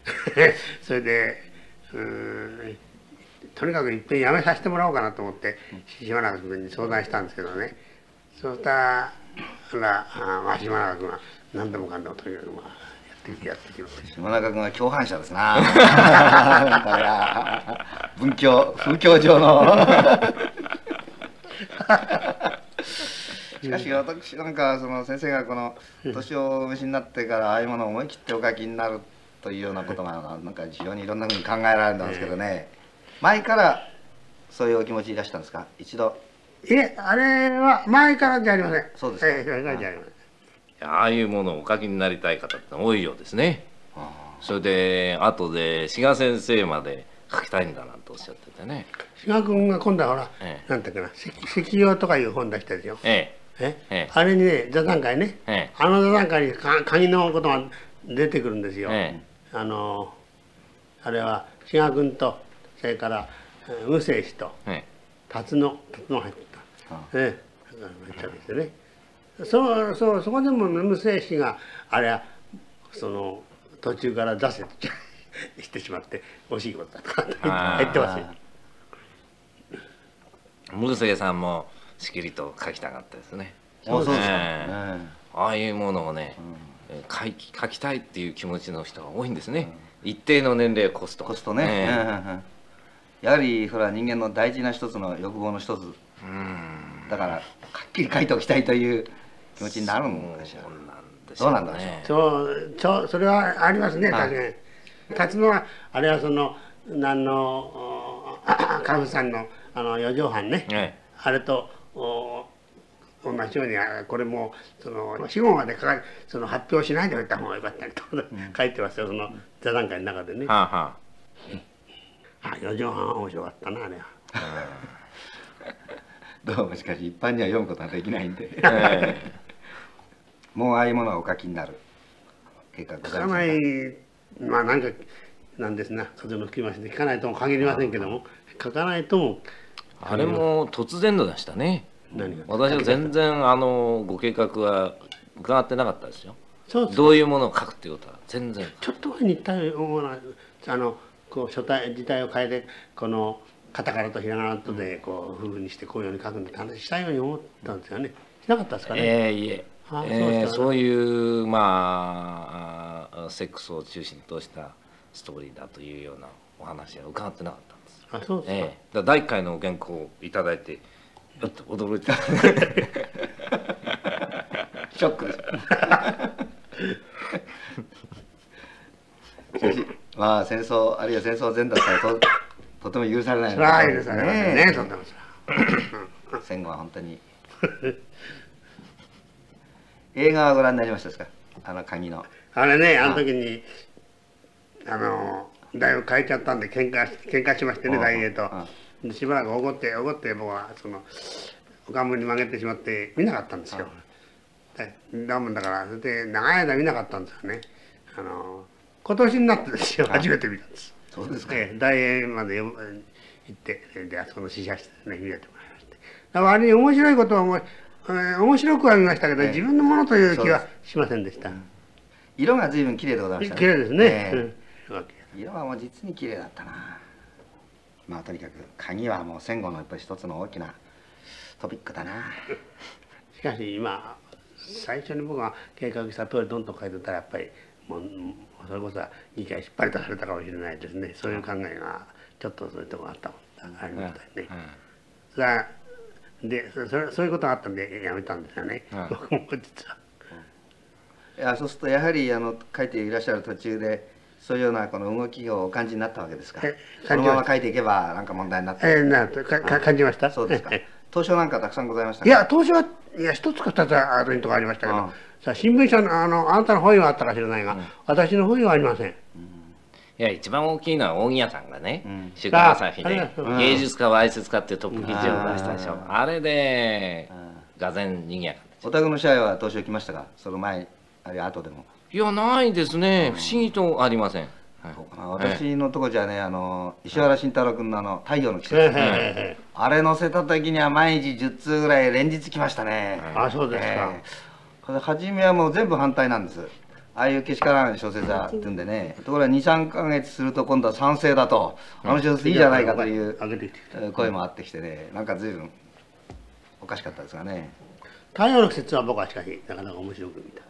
それでとにかくいっぺんやめさせてもらおうかなと思って島中君に相談したんですけどね。そうしたら島中君は何でもかんでもとにかくやってきます。 島中君は共犯者ですな。風況上の。しかし私なんかその先生がこの年をお召しになってからああいうものを思い切ってお書きになるというようなことがなんか非常にいろんなふうに考えられたんですけどね、前からそういうお気持ちいらしたんですか、一度。 あれは前からじゃありません。 そうですか。 前からじゃありません。 ああいうものをお書きになりたい方って多いようですね。それで後で志賀先生まで書きたいんだなんておっしゃっててね。 志賀君が今度はほら、なんていうかな、石用とかいう本出したですよ。あれにね、座談会ね、あの座談会に鍵のことが出てくるんですよ。あれは志賀君とそれから無生氏と辰野入ってた。言ったんですよね。そこでも無生氏があれはその途中から出せってしてしまって惜しいことだとか言ってますよ。 無生さんもしきりと書きたかったですね。 そうですか。 ああいうものをね、書きたいっていう気持ちの人が多いんですね。一定の年齢を越すとね。やはりそれは人間の大事な一つの欲望の一つだから、はっきり書いておきたいという気持ちになるんでしょう。どうなんでしょう。それはありますね、確かに。辰野はあれはその何のカフさんの四畳半ね、あれと同じようにこれもその死後までその発表しないでおいた方がよかったりと書いてますよ、その座談会の中でね。四畳半は面白かったな、あれは。 どうもしかし一般には読むことはできないんで、もうああいうものはお書きになる計画ございますか。 書かない、何かなんですな、風の吹き回しで書かないとも限りませんけども、書かないとも。 あれも突然のでしたね。私は全然ご計画は伺ってなかったですよ。どういうものを書くっていうことは全然。 ちょっと前に言ったようなこう字体を変えてこのカタカナとひらがなとでこう風にしてこういうように書くんだって話したように思ったんですよね。しなかったですかね。 いえ、そういうセックスを中心としたストーリーだというようなお話は伺ってなかったんです。 あ、そうですか。第1回の原稿をいただいて驚いてショックです。しかし戦争あるいは戦争前だったらとても許されない。 許されませんね、とんでも戦後は本当に。映画はご覧になりましたですか、鍵の。 あれね、あの時にだいぶ変えちゃったんで喧嘩しましてね、大英と。しばらく怒って僕はそのおかんに曲げてしまって見なかったんですよ。だもんだからそれで長い間見なかったんですよね。今年になってですよ、初めて見たんです。 そうですか。 大英まで行ってであそこの試写室でね見れてもらいまして、だからあれに面白いことは面白くは見ましたけど、自分のものという気はしませんでした。 色が随分綺麗でございましたね。 綺麗ですね。 色はもう実に綺麗だったな。とにかく鍵はもう戦後のやっぱり一つの大きなトピックだな。 しかし今最初に僕が計画した通りどんどん書いてたらやっぱりもうそれこそ議会引っ張り出されたかもしれないですね。そういう考えがちょっとそういうところがありましたね。そういうことがあったんでやめたんですよね、僕も実は。 いや、そうするとやはり書いていらっしゃる途中でそういうようなこの動きをお感じになったわけですか。そのまま書いていけばなんか問題になって感じました。 そうですか。投書なんかたくさんございましたか。 いや、投書は一つか二つあるとこありましたけど、新聞社のあなたの本意はあったか知らないが、私の本意はありません。 いや、一番大きいのは扇屋さんがね、週刊朝日で芸術家は愛説家っていうトップ記事を出したでしょ。あれでがぜんにぎやかお宅の社員は投書来ましたか、その前あるいは後でも。 いや、ないですね。不思議とありません。 私のとこじゃね、石原慎太郎君の太陽の季節、あれ載せた時には毎日10通ぐらい連日来ましたね。 あ、そうですか。 初めはもう全部反対なんです。 ああいうけしからん小説だってんでね、ところが23か月すると今度は賛成だと、あの小説いいじゃないかという声もあってきてね、なんか随分おかしかったですがね。 太陽の季節は僕はしかしなかなか面白く見た。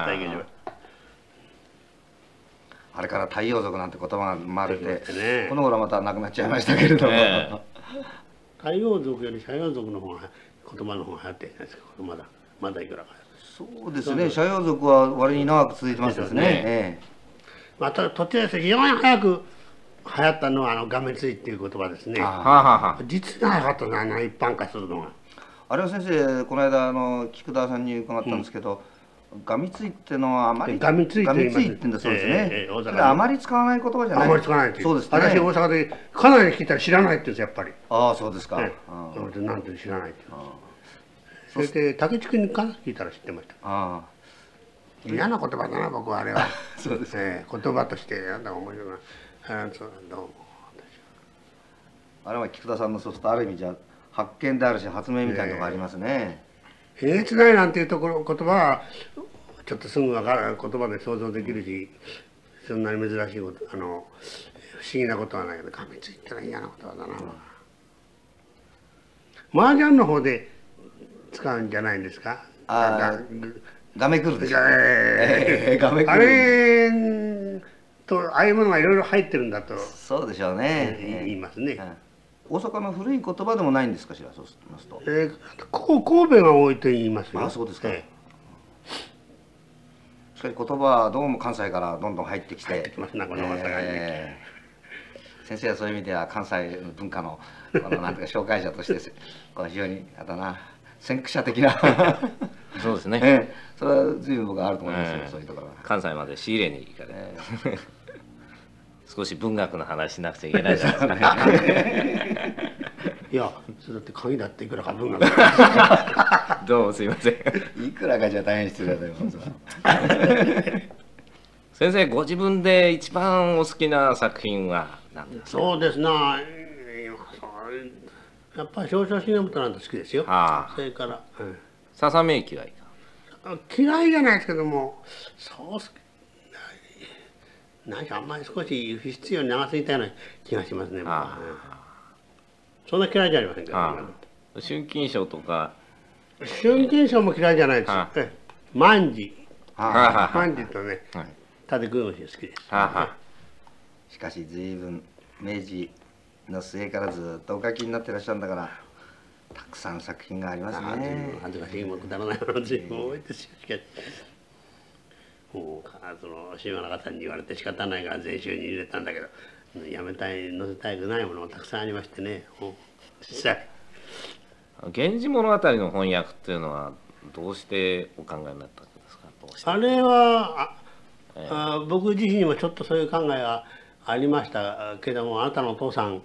あれから太陽族なんて言葉が生まれて、この頃はまたなくなっちゃいましたけれども、 太陽族より斜陽族の方が言葉の方が流行ってるじゃないですか。まだいくらか。 そうですね、斜陽族は割に長く続いてますですね。 また途中で非常に早く流行ったのはがめついっていう言葉ですね。実に早かったな、一般化するのが。 あれは先生、この間菊田さんに伺ったんですけど、がみついってのはあまりがみついってんだそうですね。あまり使わない言葉じゃない。 あまり使わない。 そうですね。 私大阪でかなり聞いたら知らないって言うんですやっぱり。 ああ、そうですか。 なんて知らないって。それで竹内君か聞いたら知ってました。嫌な言葉だな僕はあれは。 そうですね。言葉としてなんだ面白いな。 あれは菊田さんのそうするとある意味じゃ発見であるし発明みたいなのがありますね。 えげつないなんていうところ言葉はちょっとすぐ分かる言葉で想像できるし、そんなに珍しいこと不思議なことはないけど、がめついってのは嫌な言葉だな。麻雀の方で使うんじゃないんですか。 がめくるですあれとああいうものがいろいろ入ってるんだと。 そうでしょうね。 言いますね。 大阪の古い言葉でもないんですかしら、そうしますと。 神戸が多いと言いますよ。 あ、そうですか。しかし言葉はどうも関西からどんどん入ってきて。 入ってきますな、この先生はそういう意味では関西の文化のなんていうか紹介者として非常に先駆者的なそうですね。 それは随分僕はあると思いますよ、そういうところは。 関西まで仕入れに行かれて。少し文学の話しなくちゃいけないじゃないですか。 いや、それだって鍵だっていくらか文学。 どうもすいません。 いくらかじゃ大変失礼だよ。 先生、ご自分で一番お好きな作品は何ですか。 そうですな。やっぱり少々忍となんて好きですよ。それから。 ささめ駅はいか。 嫌いじゃないですけども、そう何かあんまり少し不必要に長すぎたような気がしますね。そんな嫌いじゃありませんけど。 春金賞とか。 春金賞も嫌いじゃないです。万事。万事とね、立久義好きです。 しかし随分明治の末からずっとお書きになってらっしゃるんだから、たくさん作品がありますね。 恥ずかしいもくだらないもの随分多いですよ。しかしもう島中さんに言われて仕方ないから全集に入れたんだけど、やめたい載せたくないものもたくさんありましてね。実際源氏物語の翻訳っていうのはどうしてお考えになったんですか。 あれは僕自身にもちょっとそういう考えがありましたけども、あなたのお父さん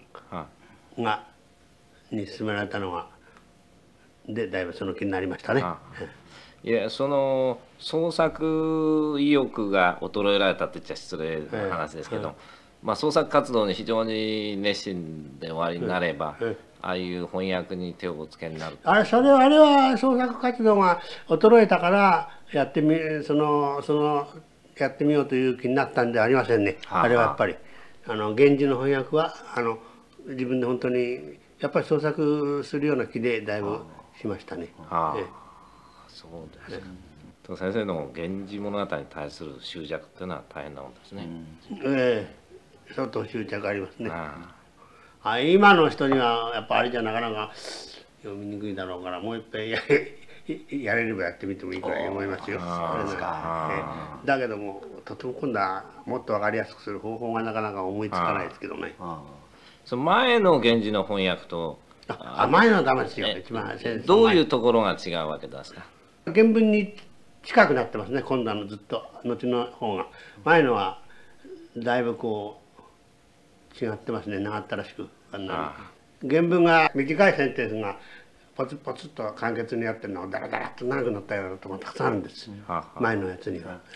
に勧められたのはでだいぶその気になりましたね。 いや、その創作意欲が衰えられたって言っちゃ失礼な話ですけど、創作活動に非常に熱心でおありになれば、ああいう翻訳に手をおつけになる。 あれは創作活動が衰えたからやってみようという気になったんではありませんね。あれはやっぱり源氏の翻訳は自分で本当にやっぱり創作するような気でだいぶしましたね。 そうですか。先生の源氏物語に対する執着っていうのは大変なもんですね。 相当執着ありますね。今の人にはやっぱあれじゃなかなか読みにくいだろうから、もう一遍やれればやってみてもいいくらい思いますよ。だけどもとても今度はもっと分かりやすくする方法がなかなか思いつかないですけどね。 その前の源氏の翻訳と前のはダメですよ。一番どういうところが違うわけですか。 原文に近くなってますね。今度ずっと後の方が、前のはだいぶ違ってますね。長ったらしく。原文が短いセンテンスがポツポツと簡潔にやってるのをダラダラと長くなったようなところがたくさんあるんです。前のやつには。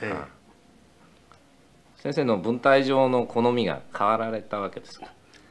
先生の文体上の好みが変わられたわけですか。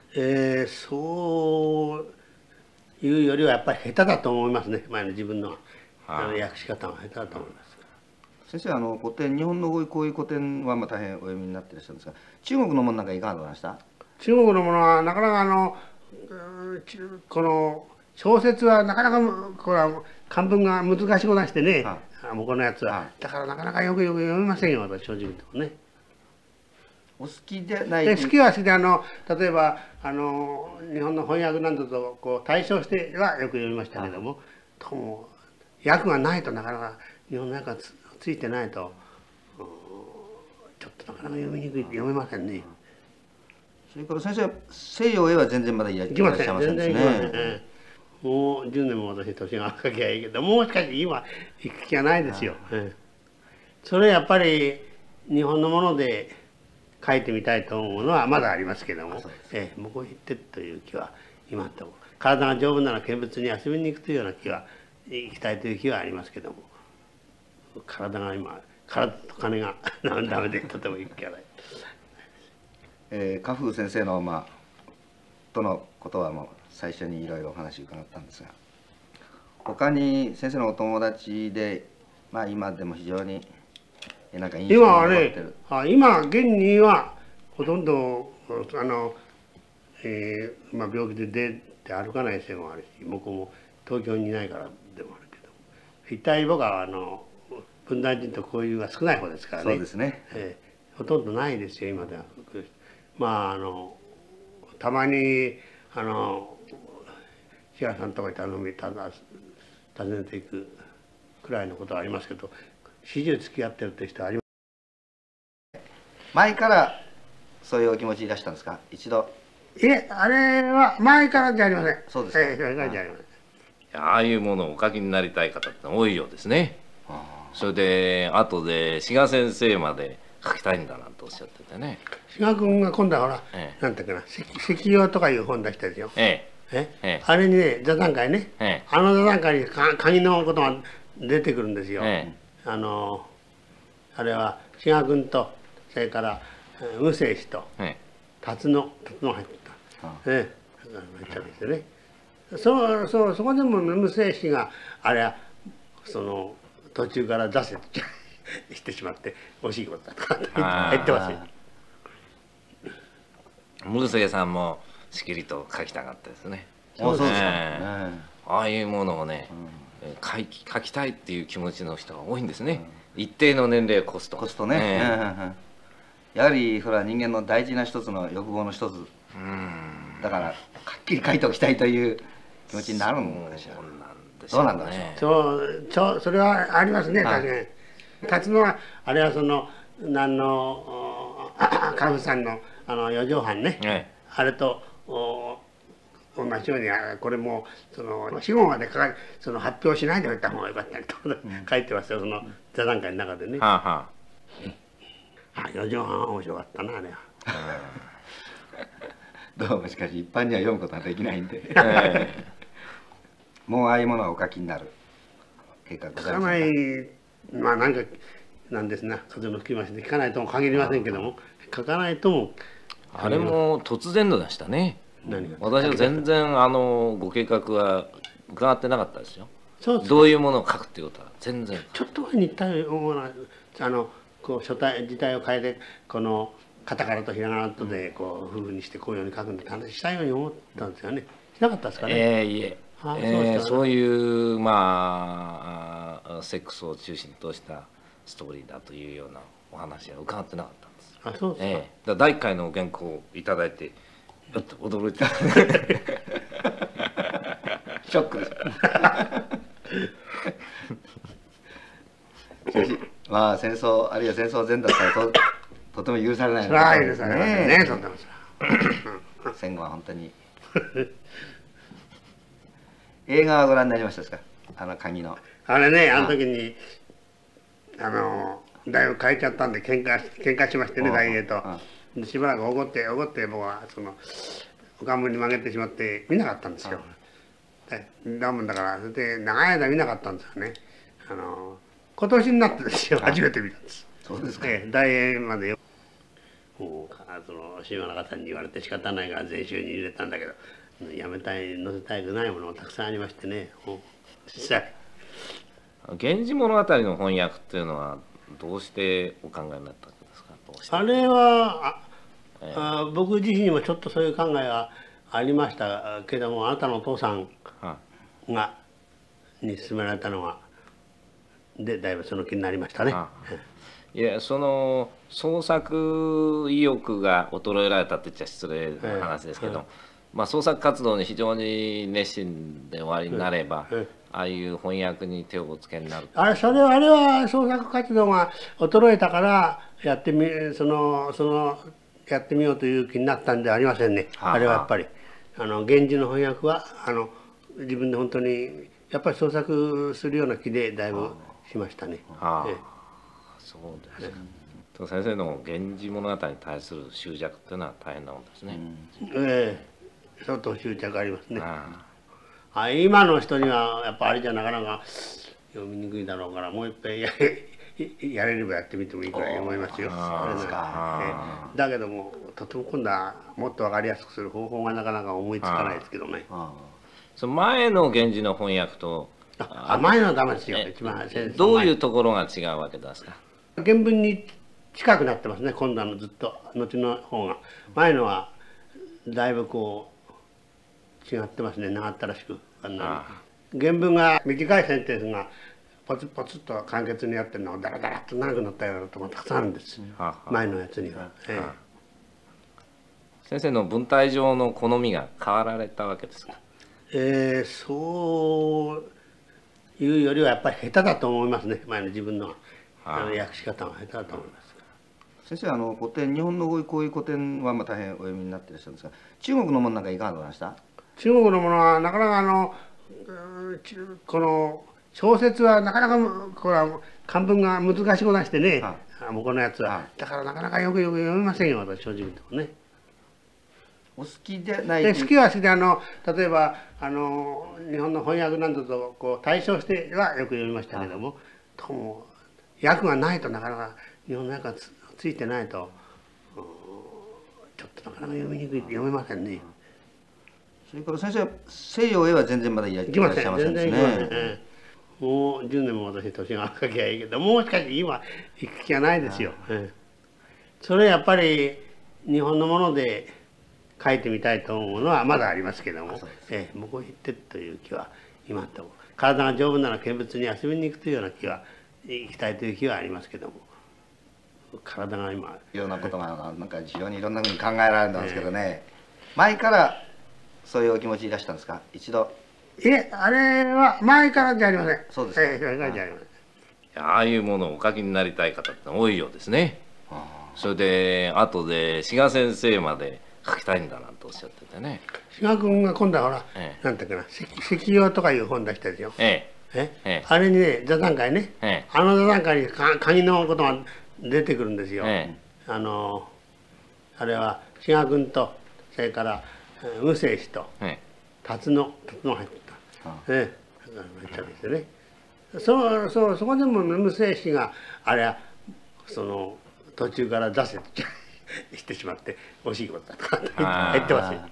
そういうよりはやっぱり下手だと思いますね。前の自分の訳し方は下手だと思います。 先生古典日本のこういう古典は大変お読みになっていらっしゃるんですが、中国のものなんかいかがでございました？ 中国のものはなかなかこの小説はなかなかこれは漢文が難しくなしてね、もうこのやつは、だからなかなかよく読めませんよ、私正直言うとね。 お好きでない？ 好きは好きで例えば日本の翻訳なんだとこう対照してはよく読みましたけども、とも訳がないとなかなか日本の訳がついてないとちょっとなかなか読みにくい、読めませんね。 それから先生西洋へは全然まだいらっしゃいませんですね。 もう10年も私年が若きゃいいけど、もうしかし今行く気がないですよ。それやっぱり日本のもので書いてみたいと思うものはまだありますけども、向こう行ってという気は今とも、体が丈夫なら見物に遊びに行くというような気は、行きたいという気はありますけども、体が今体と金がダメでとても行く気がない。 家風先生のとのことはもう最初にいろいろお話伺ったんですが、他に先生のお友達で今でも非常になんか印象に残ってる。 今現にはほとんど病気で出て歩かないせいもあるし、僕も東京にいないからでもあるけど、一体僕は文大人と交流が少ない方ですからね。 そうですね。 ほとんどないですよ今では。たまに日賀さんとかに頼み訪ねていくくらいのことはありますけど、始終付き合ってるって人はあります。 前からそういうお気持ちいらしたんですか？一度。 あれは前からじゃありません。 そうですか。 前からじゃありません。 ああいうものをお書きになりたい方って多いようですね。それで後で志賀先生まで書きたいんだなんておっしゃっててね。 志賀君が今度はほら、なんていうかな、石用とかいう本出したですよ。あれにね、座談会ね、座談会に鍵のことが出てくるんですよ。あれは志賀君と、それから無生氏と辰野入ってた。入ったんですよね。そこでも無生氏があれは途中から出せしてしまって惜しいことだとか言ってますよ。 ムーセイさんもしきりと書きたかったですね。 そうですか。 ああいうものをね、書きたいっていう気持ちの人が多いんですね。一定の年齢を越すとね。やはり人間の大事な一つの欲望の一つだから、はっきり書いておきたいという気持ちになるのかしら。どうなんだろう。 それはありますね、確かに。辰野はあれは何のカフさんの四畳半ね、あれと同じように、これも死後まで発表しないでおいた方がよかったりと書いてますよ、座談会の中でね。四畳半は面白かったな、あれは。 どうもしかし一般には読むことができないんでもうああいうものはお書きになる計画ございませんか？ なんですな、風の吹き回しで聞かないとも限りませんけども、書かないとも。 あれも突然でしたね。私は全然ご計画は伺ってなかったですよ。どういうものを書くっていうことは全然。 ちょっと前に言ったような書体字体を変えてカタカナとひらがなとでこう風にしてこういうように書くんだって話したように思ったんですよね。しなかったですかね。 いえ。そういうセックスを中心としたストーリーだというようなお話は伺ってなかったんです。 あ、そうですか。第1回の原稿をいただいてちょっと驚いてショックです。しかし戦争あるいは戦争前だったらとても許されないですね。 戦後は本当に。映画はご覧になりましたですか？鍵の。 あれね、あの時にだいぶ変えちゃったんで喧嘩しましてね、大栄と。しばらく怒って僕はおかんぶに曲げてしまって見なかったんですよ。だもんだからそれで長い間見なかったんですよね。今年になってですよ、初めて見たんです。 そうですか。 大栄まで島中さんに言われて仕方ないから全集に入れたんだけど、やめたい載せたくないものがたくさんありましてね。 源氏物語の翻訳っていうのはどうしてお考えになったんですか？どうしてあれは僕自身にもちょっとそういう考えがありましたけども、あなたのお父さんがに勧められたのがでだいぶその気になりましたね。 いや、その創作意欲が衰えられたって言っちゃ失礼な話ですけど、まあ、創作活動に非常に熱心で終わりになれば、ああいう翻訳に手をおつけになる。 あれは創作活動が衰えたからやってみようという気になったんではありませんね。あれはやっぱり源氏の翻訳は自分で本当にやっぱり創作するような気でだいぶしましたね。 そうですか。先生の「源氏物語」に対する執着っていうのは大変なもんですね。 相当執着ありますね。今の人にはやっぱあれじゃなかなか読みにくいだろうから、もう一回やれればやってみてもいいくらい思いますよ。だけどもとても今度はもっと分かりやすくする方法がなかなか思いつかないですけどね。 その前の源氏の翻訳と前のはダメですよ。一番どういうところが違うわけですか？ 原文に近くなってますね。今度ずっと後の方が、前のはだいぶこう違ってますね。長ったらしく。原文が短いセンテンスがポツポツと簡潔にやってるのをダラダラっと長くなったようなところがたくさんあるんです。前のやつには。 先生の文体上の好みが変わられたわけですか？ そういうよりはやっぱり下手だと思いますね。前の自分の訳し方が下手だと思います。 先生古典、日本のこういう古典は大変お読みになっていらっしゃるんですが、中国のものなんかいかがでございました？ 中国のものはなかなかこの小説はなかなかこれは漢文が難しくなしてね、向こうのやつは。だからなかなかよく読めませんよ、私正直言うとね。 お好きでない好きは好きで例えば日本の翻訳なんだとこう対照してはよく読みましたけども、どうも訳がないとなかなか日本の訳がついてないとちょっとなかなか読みにくい読めませんね。 それから先生西洋へは全然まだいらっしゃいませんですね。 もう10年も私年が若きゃいいけど、もうしかし今行く気がないですよ。それやっぱり日本のもので書いてみたいと思うものはまだありますけども、向こう行ってという気は今と体が丈夫なら見物に遊びに行くというような気は行きたいという気はありますけども、体が今いろんなことがなんか非常にいろんなふうに考えられたんですけどね、前からそういうお気持ちいらしたんですか？一度。 あれは前からじゃありません。 そうですか。 前からじゃありません。 ああいうものをお書きになりたい方って多いようですね。それで後で志賀先生まで書きたいんだなんておっしゃっててね。 志賀君が今度はほら、なんていうかな、石用とかいう本出したですよ。あれにね、座談会ね、座談会に鍵のことが出てくるんですよ。あれは志賀君とそれから無生氏と辰野入ってた。入ったんですよね。そこでも無生氏があれは途中から出せってしてしまって惜しいことだとか言ってますよ。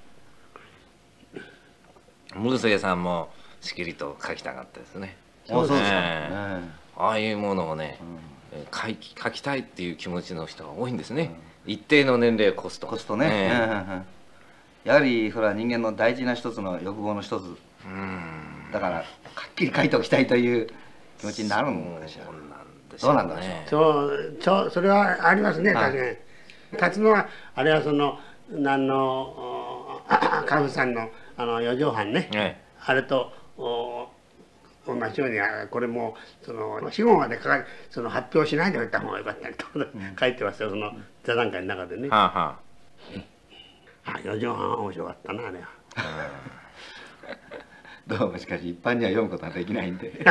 ムルセイさんもしきりと書きたかったですね。 そうですね。 ああいうものをね、書きたいっていう気持ちの人が多いんですね。一定の年齢を越すとね。やはりそれは人間の大事な一つの欲望の一つだから、はっきり書いておきたいという気持ちになるんでしょう。どうなんでしょう。 それはありますね。確かに辰野はあれは何のカフさんの四畳半ね、あれと同じようにこれも死後まで発表しないでおいた方がよかったりと書いてますよ、座談会の中でね。四畳半は面白かったな、あれは。 どうもしかし一般には読むことができないんで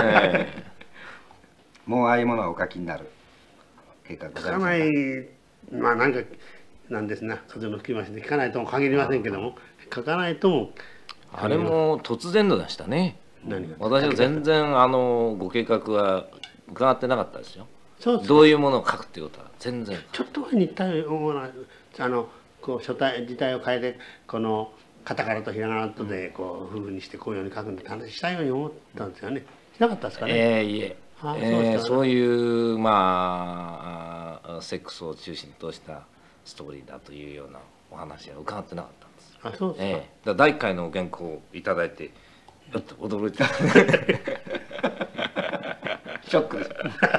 もうああいうものはお書きになる計画ございませんか？ まあ何かなんですな、風の吹き回しで聞かないとも限りませんけども、書かないとも。 あれも突然のでしたね。私は全然ご計画は伺ってなかったですよ。どういうものを書くっていうことは全然。 ちょっと前に言ったような書体字体を変えてカタカナとひらがなとでこういうふうにしてこういうように書くんだって話したように思ったんですよね。しなかったですかね。 いえそういうまあセックスを中心としたストーリーだというようなお話は伺ってなかったんです。 あ、そうですか。 だ第1回の原稿をいただいてちょっと驚いてショックです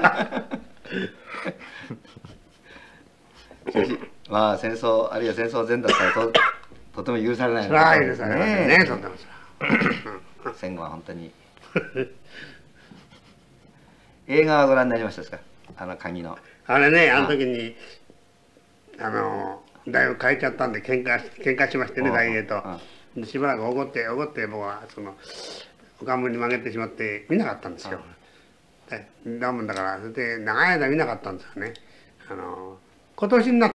しかしまあ戦争あるいは戦争前だったらとても許されないそれは許されませんね、そんなこと戦後は本当に映画はご覧になりましたですか？鍵のあれね、あの時にだいぶ変えちゃったんで喧嘩しましてね、大栄と。しばらく怒って僕はおかんぶりに曲げてしまって見なかったんですよ。だもんだからそれで長い間見なかったんですよね。今年にな